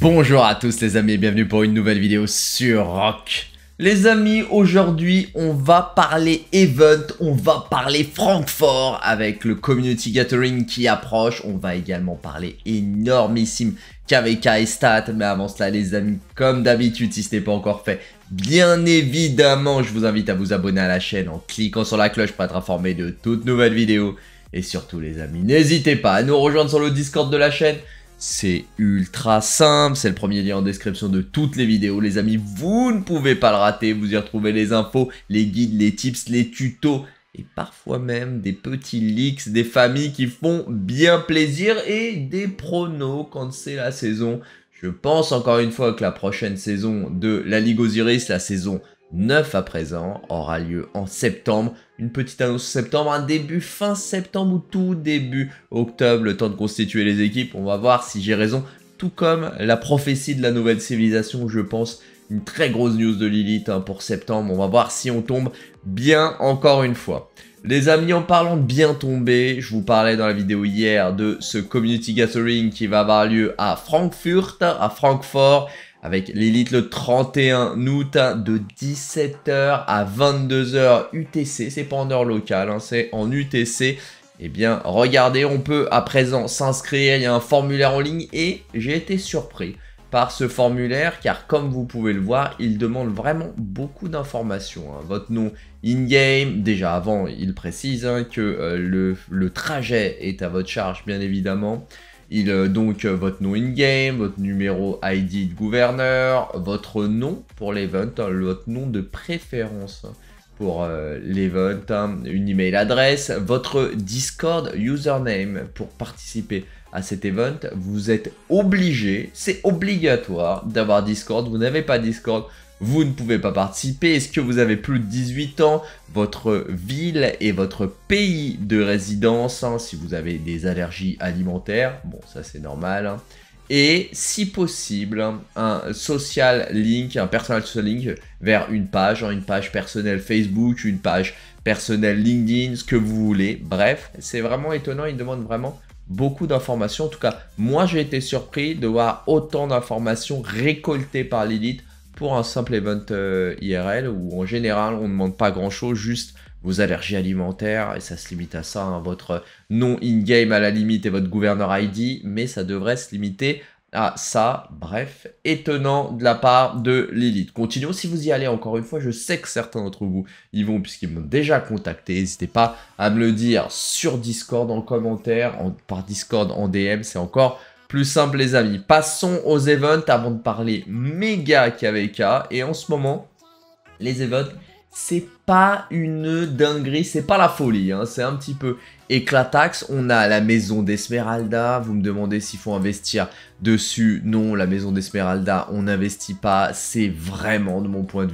Bonjour à tous les amis et bienvenue pour une nouvelle vidéo sur Rock. Les amis, aujourd'hui on va parler event, on va parler Francfort avec le Community Gathering qui approche. On va également parler énormissime KVK et stats. Mais avant cela les amis, comme d'habitude, si ce n'est pas encore fait, bien évidemment je vous invite à vous abonner à la chaîne en cliquant sur la cloche pour être informé de toutes nouvelles vidéos. Et surtout les amis, n'hésitez pas à nous rejoindre sur le Discord de la chaîne. C'est ultra simple, c'est le premier lien en description de toutes les vidéos. Les amis, vous ne pouvez pas le rater, vous y retrouvez les infos, les guides, les tips, les tutos et parfois même des petits leaks, des familles qui font bien plaisir et des pronos quand c'est la saison. Je pense encore une fois que la prochaine saison de la Ligue Osiris, la saison 9 à présent, aura lieu en septembre. Une petite annonce en septembre, un début fin septembre ou tout début octobre, le temps de constituer les équipes. On va voir si j'ai raison, tout comme la prophétie de la nouvelle civilisation, je pense. Une très grosse news de Lilith pour septembre. On va voir si on tombe bien encore une fois. Les amis, en parlant de bien tomber, je vous parlais dans la vidéo hier de ce Community Gathering qui va avoir lieu à Francfort, avec l'élite le 31 août de 17h à 22h UTC. C'est pas en heure locale, hein, c'est en UTC. Eh bien, regardez, on peut à présent s'inscrire. Il y a un formulaire en ligne et j'ai été surpris par ce formulaire car comme vous pouvez le voir, il demande vraiment beaucoup d'informations. Hein. Votre nom in-game, déjà avant, il précise que le trajet est à votre charge, bien évidemment. Donc votre nom in-game, votre numéro ID de gouverneur, votre nom pour l'event, votre nom de préférence pour l'event, une email adresse, votre Discord username pour participer à cet event. Vous êtes obligé, c'est obligatoire d'avoir Discord. Vous n'avez pas Discord, vous ne pouvez pas participer. Est-ce que vous avez plus de 18 ans? Votre ville et votre pays de résidence, si vous avez des allergies alimentaires, bon ça c'est normal. Et si possible, un social link, un personal social link vers une page personnelle Facebook, une page personnelle LinkedIn, ce que vous voulez. Bref, c'est vraiment étonnant, il demande vraiment beaucoup d'informations. En tout cas, moi j'ai été surpris de voir autant d'informations récoltées par Lilith pour un simple event IRL où en général on ne demande pas grand chose, juste vos allergies alimentaires et ça se limite à ça, votre nom in-game à la limite et votre gouverneur ID, mais ça devrait se limiter à ça. Bref, étonnant de la part de Lilith. Continuons, si vous y allez encore une fois, je sais que certains d'entre vous y vont puisqu'ils m'ont déjà contacté. N'hésitez pas à me le dire sur Discord en commentaire, par Discord en DM, c'est encore plus simple les amis. Passons aux events avant de parler méga KVK. Et en ce moment, les events, c'est pas une dinguerie, c'est pas la folie, c'est un petit peu éclataxe. On a la maison d'Esmeralda, vous me demandez s'il faut investir dessus. Non, la maison d'Esmeralda, on n'investit pas. C'est vraiment, de mon point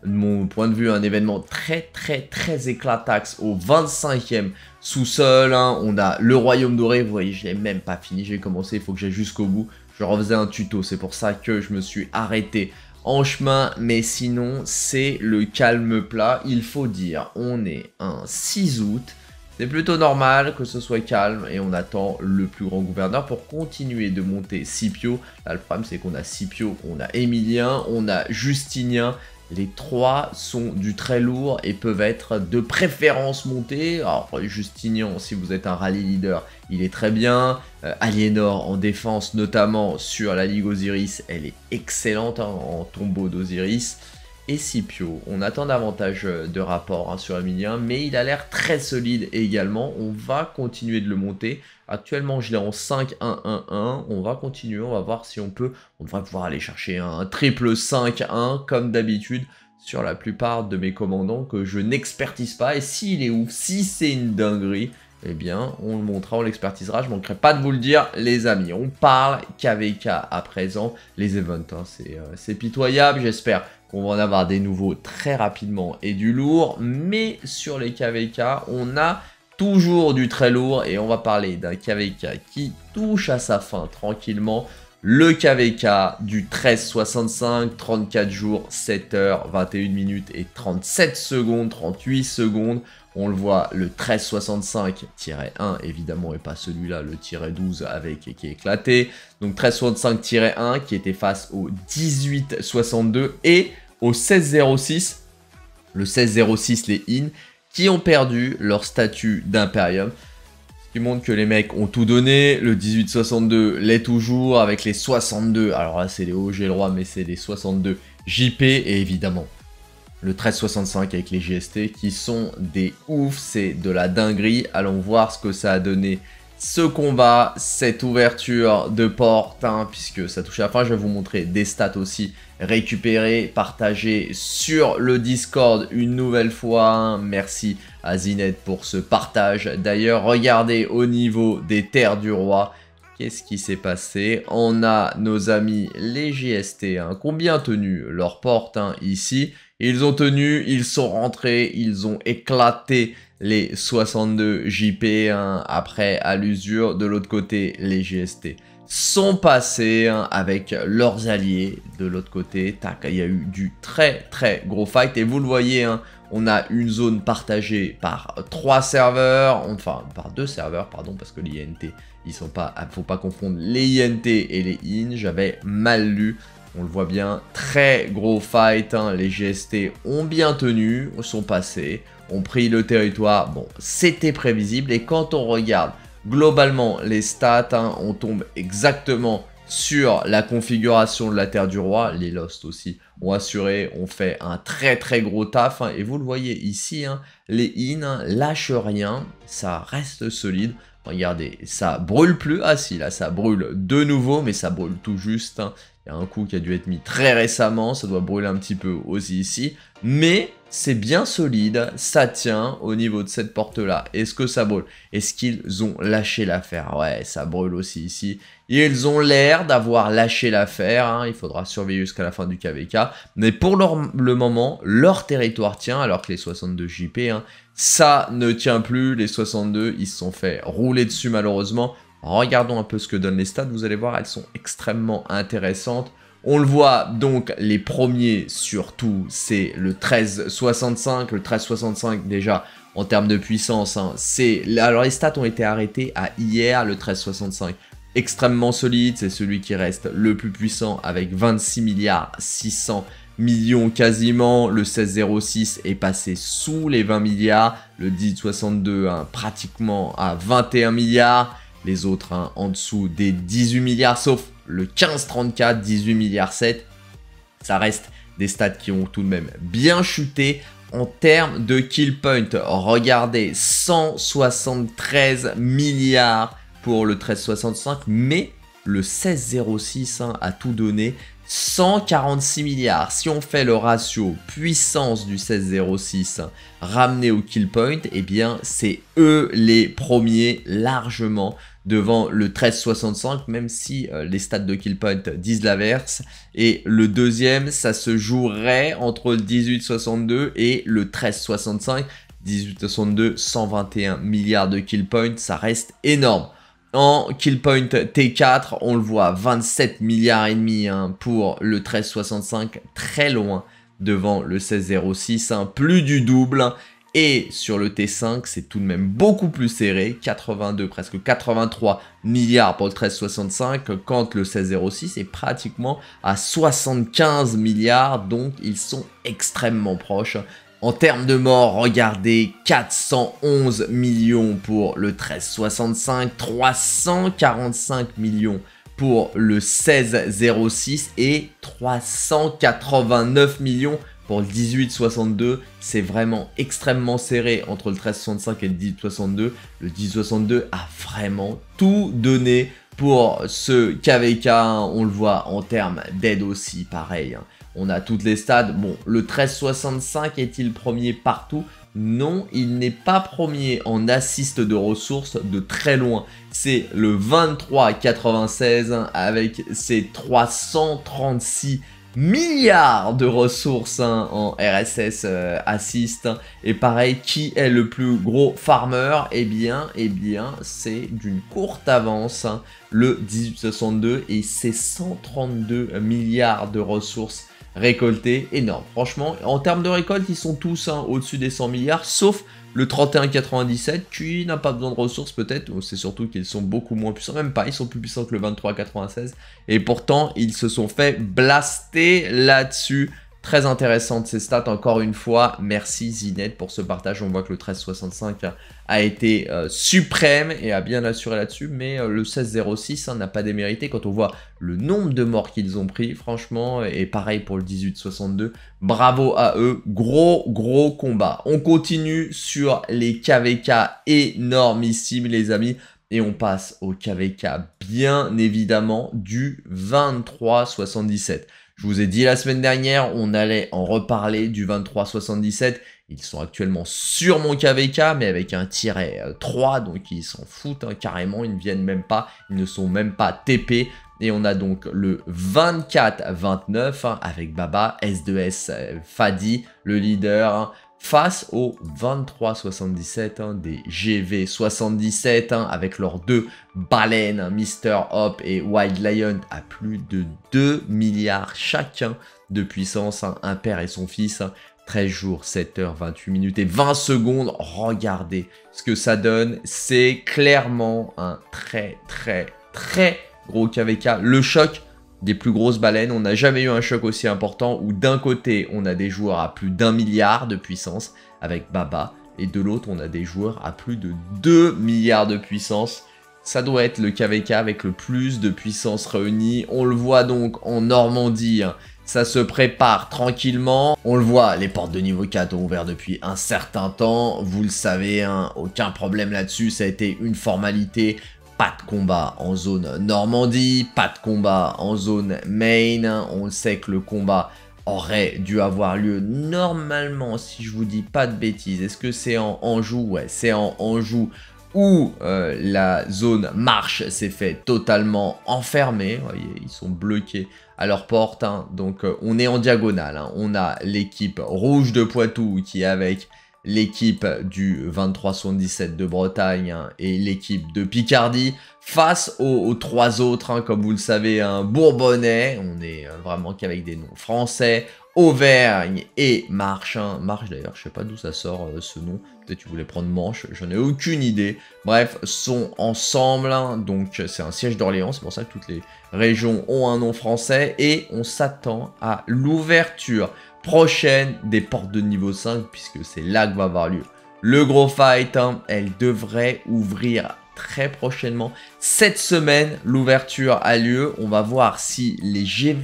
de vue, un événement très éclataxe au 25e sous-sol. On a le royaume doré, vous voyez, je l'ai même pas fini, j'ai commencé, il faut que j'aille jusqu'au bout. Je refaisais un tuto, c'est pour ça que je me suis arrêté en chemin, mais sinon c'est le calme plat, il faut dire. On est un 6 août, c'est plutôt normal que ce soit calme et on attend le plus grand gouverneur pour continuer de monter Scipio. Là le problème c'est qu'on a Scipio, on a Émilien, on a Justinien. Les trois sont du très lourd et peuvent être de préférence montés. Alors Justinien, si vous êtes un rallye leader, il est très bien. Aliénor en défense, notamment sur la Ligue Osiris, elle est excellente en tombeau d'Osiris. Et Scipio, on attend davantage de rapports sur Emilien, mais il a l'air très solide également. On va continuer de le monter. Actuellement, je l'ai en 5-1-1-1. On va continuer, on va voir si on peut. On devrait pouvoir aller chercher un triple 5-1 comme d'habitude sur la plupart de mes commandants que je n'expertise pas. Et s'il est ouf, si c'est une dinguerie, eh bien, on le montrera, on l'expertisera. Je ne manquerai pas de vous le dire, les amis. On parle KVK à présent. Les events, c'est pitoyable. J'espère qu'on va en avoir des nouveaux très rapidement et du lourd. Mais sur les KVK, on a toujours du très lourd. Et on va parler d'un KVK qui touche à sa fin tranquillement. Le KVK du 13,65, 34 jours, 7 heures, 21 minutes et 37 secondes, 38 secondes. On le voit, le 13,65-1, évidemment, et pas celui-là, le -12 avec qui est éclaté. Donc 13,65-1 qui était face au 18,62 et au 16,06. Le 16,06, les IN, qui ont perdu leur statut d'Imperium. Ce qui montre que les mecs ont tout donné. Le 18,62 l'est toujours avec les 62. Alors là, c'est les OG le roi, mais c'est les 62 JP. Et évidemment, le 13,65 avec les GST qui sont des oufs. C'est de la dinguerie. Allons voir ce que ça a donné. Ce combat, cette ouverture de porte, hein, puisque ça touche à la fin. Je vais vous montrer des stats aussi récupérées, partagées sur le Discord une nouvelle fois. Hein. Merci à Zined pour ce partage. D'ailleurs, regardez au niveau des terres du roi. Qu'est-ce qui s'est passé? On a nos amis les GST hein, qui ont bien tenu leur porte hein, ici. Ils ont tenu, ils sont rentrés, ils ont éclaté les 62 JP hein, après à l'usure. De l'autre côté, les GST sont passés hein, avec leurs alliés. De l'autre côté, tac, il y a eu du très gros fight. Et vous le voyez, hein, on a une zone partagée par 3 serveurs, enfin par 2 serveurs, pardon, parce que les INT, ils sont pas, faut pas confondre les INT et les IN, j'avais mal lu. On le voit bien, très gros fight, hein. Les GST ont bien tenu, sont passés, ont pris le territoire. Bon, c'était prévisible et quand on regarde globalement les stats, hein, on tombe exactement sur la configuration de la Terre du Roi. Les Lost aussi ont assuré, on fait un très gros taf. Hein, et vous le voyez ici, hein, les IN hein, lâchent rien, ça reste solide. Regardez, ça brûle plus. Ah si, là ça brûle de nouveau, mais ça brûle tout juste. Hein. Il y a un coup qui a dû être mis très récemment, ça doit brûler un petit peu aussi ici. Mais c'est bien solide, ça tient au niveau de cette porte-là. Est-ce que ça brûle? Est-ce qu'ils ont lâché l'affaire? Ouais, ça brûle aussi ici. Ils ont l'air d'avoir lâché l'affaire, hein. Il faudra surveiller jusqu'à la fin du KVK. Mais pour le moment, leur territoire tient, alors que les 62 JP, hein, ça ne tient plus. Les 62, ils se sont fait rouler dessus malheureusement. Regardons un peu ce que donnent les stats, vous allez voir, elles sont extrêmement intéressantes. On le voit donc, les premiers surtout, c'est le 13,65. Le 13,65 déjà, en termes de puissance, hein, alors les stats ont été arrêtés à hier, le 13,65. Extrêmement solide, c'est celui qui reste le plus puissant avec 26 milliards 600 millions quasiment. Le 16,06 est passé sous les 20 milliards. Le 10,62 hein, pratiquement à 21 milliards. Les autres hein, en dessous des 18 milliards, sauf le 15,34, 18 milliards 7. Ça reste des stats qui ont tout de même bien chuté. En termes de kill point, regardez, 173 milliards pour le 13,65, mais le 16,06 hein, a tout donné. 146 milliards. Si on fait le ratio puissance du 16,06 hein, ramené au kill point, eh bien c'est eux les premiers largement devant le 13,65, même si les stats de kill point disent l'inverse. Et le deuxième, ça se jouerait entre le 18,62 et le 13,65. 18,62, 121 milliards de kill point, ça reste énorme. En kill point T4, on le voit, 27 milliards et demi hein, pour le 13,65, très loin devant le 16,06, hein, plus du double. Hein. Et sur le T5, c'est tout de même beaucoup plus serré, 82, presque 83 milliards pour le 13,65, quand le 16,06 est pratiquement à 75 milliards, donc ils sont extrêmement proches. En termes de morts, regardez, 411 millions pour le 13,65, 345 millions pour le 16,06 et 389 millions pour le 18,62. C'est vraiment extrêmement serré entre le 13,65 et le 18,62. Le 18,62 a vraiment tout donné pour ce KVK. On le voit en termes d'aide aussi, pareil. On a toutes les stats. Bon, le 13,65 est-il premier partout? Non, il n'est pas premier en assist de ressources de très loin. C'est le 23,96 avec ses 336 milliards de ressources hein, en RSS Assist. Et pareil, qui est le plus gros farmer? Eh bien, c'est d'une courte avance, hein, le 1862, et c'est 132 milliards de ressources récoltées. Énorme, franchement. En termes de récolte, ils sont tous hein, au-dessus des 100 milliards, sauf le 3197 qui n'a pas besoin de ressources peut-être, c'est surtout qu'ils sont beaucoup moins puissants, même pas, ils sont plus puissants que le 2396, et pourtant ils se sont fait blaster là-dessus. Très intéressante ces stats, encore une fois, merci Zined pour ce partage. On voit que le 1365 a été suprême et a bien assuré là-dessus, mais le 1606 hein, n'a pas démérité quand on voit le nombre de morts qu'ils ont pris, franchement, et pareil pour le 1862, bravo à eux, gros combat. On continue sur les KVK énormissimes les amis, et on passe au KVK bien évidemment du 2377. Je vous ai dit la semaine dernière, on allait en reparler du 2377. Ils sont actuellement sur mon KVK, mais avec un tiret 3, donc ils s'en foutent hein, carrément, ils ne viennent même pas, ils ne sont même pas TP. Et on a donc le 24-29 hein, avec Baba, S2S Fadi, le leader, hein, face au 23-77 hein, des GV77 hein, avec leurs deux baleines, hein, Mr. Hop et Wild Lion, à plus de 2 milliards chacun de puissance, hein, un père et son fils, hein, 13 jours, 7 heures, 28 minutes et 20 secondes. Regardez ce que ça donne, c'est clairement un très gros KVK. Le choc des plus grosses baleines, on n'a jamais eu un choc aussi important où d'un côté on a des joueurs à plus d'1 milliard de puissance avec Baba et de l'autre on a des joueurs à plus de 2 milliards de puissance. Ça doit être le KVK avec le plus de puissance réunie. On le voit donc en Normandie, hein, ça se prépare tranquillement. On le voit, les portes de niveau 4 ont ouvert depuis un certain temps. Vous le savez, hein, aucun problème là-dessus, ça a été une formalité. Pas de combat en zone Normandie, pas de combat en zone Maine. On sait que le combat aurait dû avoir lieu normalement, si je vous dis pas de bêtises. Est-ce que c'est en Anjou? Ouais, c'est en Anjou où la zone marche s'est fait totalement enfermer. Vous voyez, ils sont bloqués à leur porte. Hein. Donc on est en diagonale. Hein. On a l'équipe rouge de Poitou qui est avec l'équipe du 2377 de Bretagne hein, et l'équipe de Picardie face aux trois autres, hein, comme vous le savez, un Bourbonnais, on est vraiment qu'avec des noms français, Auvergne et Marche. Hein. Marche d'ailleurs, je sais pas d'où ça sort ce nom, peut-être tu voulais prendre Manche, j'en ai aucune idée. Bref, sont ensemble, hein, donc c'est un siège d'Orléans, c'est pour ça que toutes les régions ont un nom français et on s'attend à l'ouverture prochaine des portes de niveau 5 puisque c'est là que va avoir lieu le gros fight. Hein. Elle devrait ouvrir très prochainement. Cette semaine, l'ouverture a lieu. On va voir si les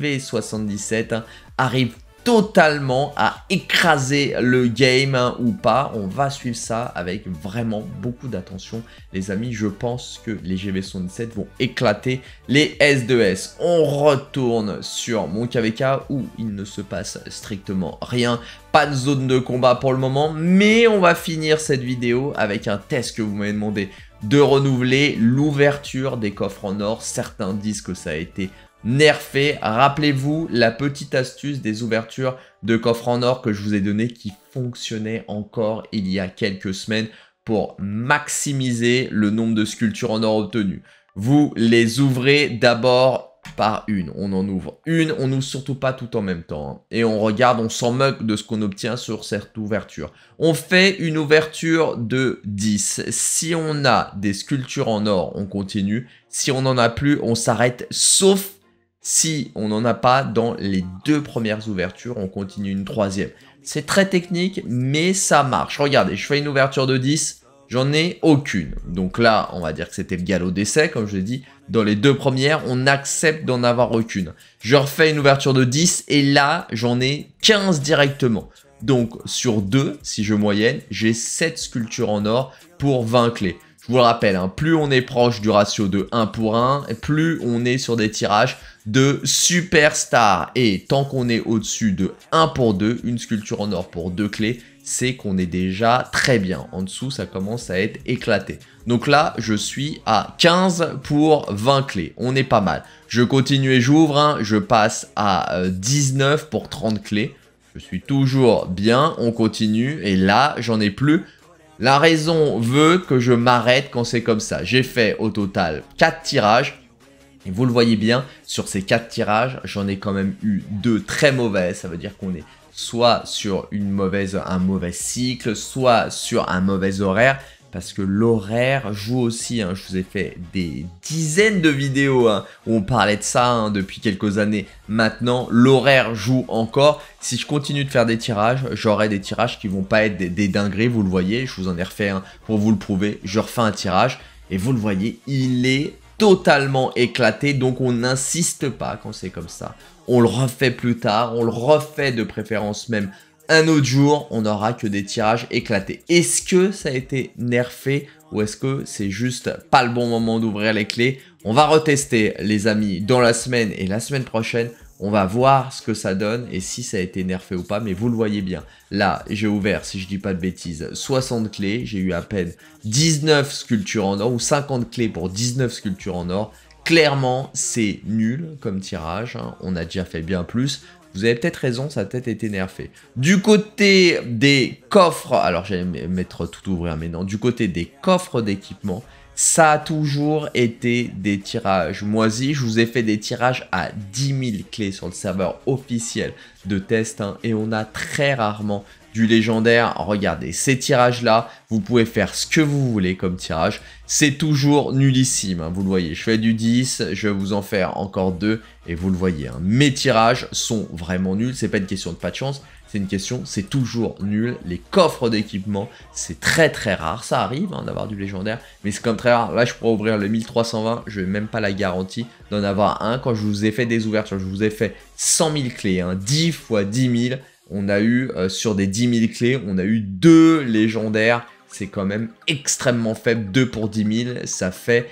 GV77 hein, arrivent totalement à écraser le game hein, ou pas. On va suivre ça avec vraiment beaucoup d'attention les amis. Je pense que les GV77 vont éclater les S2S. On retourne sur mon KVK où il ne se passe strictement rien. Pas de zone de combat pour le moment, mais on va finir cette vidéo avec un test que vous m'avez demandé de renouveler, l'ouverture des coffres en or. Certains disent que ça a été nerfé. Rappelez-vous la petite astuce des ouvertures de coffres en or que je vous ai donné qui fonctionnait encore il y a quelques semaines pour maximiser le nombre de sculptures en or obtenues. Vous les ouvrez d'abord par une, on en ouvre une, on n'ouvre surtout pas tout en même temps, hein. Et on regarde, on s'en moque de ce qu'on obtient sur cette ouverture. On fait une ouverture de 10, si on a des sculptures en or, on continue, si on n'en a plus, on s'arrête, sauf si on n'en a pas dans les deux premières ouvertures, on continue une troisième. C'est très technique, mais ça marche. Regardez, je fais une ouverture de 10, j'en ai aucune. Donc là, on va dire que c'était le galop d'essai, comme je l'ai dit. Dans les deux premières, on accepte d'en avoir aucune. Je refais une ouverture de 10 et là, j'en ai 15 directement. Donc sur 2, si je moyenne, j'ai 7 sculptures en or pour 20 clés. Je vous le rappelle, hein, plus on est proche du ratio de 1 pour 1, plus on est sur des tirages de superstar. Et tant qu'on est au-dessus de 1 pour 2, une sculpture en or pour 2 clés, c'est qu'on est déjà très bien. En dessous, ça commence à être éclaté. Donc là, je suis à 15 pour 20 clés. On est pas mal. Je continue et j'ouvre. Hein. Je passe à 19 pour 30 clés. Je suis toujours bien. On continue. Et là, j'en ai plus. La raison veut que je m'arrête quand c'est comme ça. J'ai fait au total 4 tirages. Et vous le voyez bien, sur ces 4 tirages, j'en ai quand même eu 2 très mauvais. Ça veut dire qu'on est soit sur un mauvais cycle, soit sur un mauvais horaire. Parce que l'horaire joue aussi, hein. Je vous ai fait des dizaines de vidéos hein, où on parlait de ça hein, depuis quelques années. Maintenant, l'horaire joue encore. Si je continue de faire des tirages, j'aurai des tirages qui vont pas être des dingueries, vous le voyez. Je vous en ai refait un pour vous le prouver. Je refais un tirage et vous le voyez, il est totalement éclaté. Donc on n'insiste pas quand c'est comme ça. On le refait plus tard, on le refait de préférence même un autre jour, on n'aura que des tirages éclatés. Est-ce que ça a été nerfé ou est-ce que c'est juste pas le bon moment d'ouvrir les clés? On va retester les amis dans la semaine et la semaine prochaine. On va voir ce que ça donne et si ça a été nerfé ou pas. Mais vous le voyez bien. Là, j'ai ouvert, si je dis pas de bêtises, 60 clés. J'ai eu à peine 19 sculptures en or ou 50 clés pour 19 sculptures en or. Clairement, c'est nul comme tirage. Hein. On a déjà fait bien plus. Vous avez peut-être raison, ça a peut-être été nerfé. Du côté des coffres, alors j'allais mettre tout ouvrir, mais non. Du côté des coffres d'équipement, ça a toujours été des tirages moisis. Je vous ai fait des tirages à 10 000 clés sur le serveur officiel de test. Hein, et on a très rarement du légendaire. Regardez, ces tirages-là, vous pouvez faire ce que vous voulez comme tirage. C'est toujours nullissime, hein, vous le voyez. Je fais du 10, je vais vous en faire encore 2 et vous le voyez. Hein, mes tirages sont vraiment nuls. C'est pas une question de pas de chance, c'est une question, c'est toujours nul. Les coffres d'équipement, c'est très très rare. Ça arrive hein, d'avoir du légendaire, mais c'est comme très rare. Là, je pourrais ouvrir le 1320, je n'ai même pas la garantie d'en avoir un. Quand je vous ai fait des ouvertures, je vous ai fait 100 000 clés, hein, 10 fois 10 000. On a eu, sur des 10 000 clés, on a eu 2 légendaires. C'est quand même extrêmement faible. 2 pour 10 000, ça fait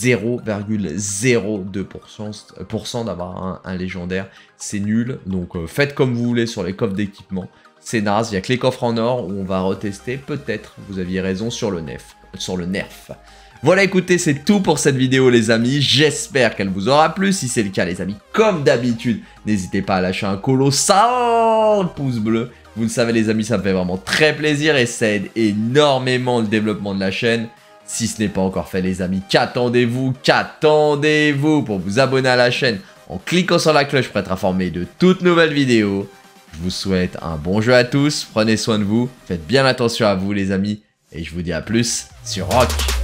0,02% d'avoir un légendaire. C'est nul. Donc faites comme vous voulez sur les coffres d'équipement. C'est naze. Il n'y a que les coffres en or où on va retester. Peut-être, vous aviez raison sur le nerf. Voilà, écoutez, c'est tout pour cette vidéo, les amis. J'espère qu'elle vous aura plu. Si c'est le cas, les amis, comme d'habitude, n'hésitez pas à lâcher un colossal pouce bleu. Vous le savez, les amis, ça me fait vraiment très plaisir et ça aide énormément le développement de la chaîne. Si ce n'est pas encore fait, les amis, qu'attendez-vous pour vous abonner à la chaîne en cliquant sur la cloche pour être informé de toutes nouvelles vidéos. Je vous souhaite un bon jeu à tous. Prenez soin de vous. Faites bien attention à vous, les amis. Et je vous dis à plus sur Rock.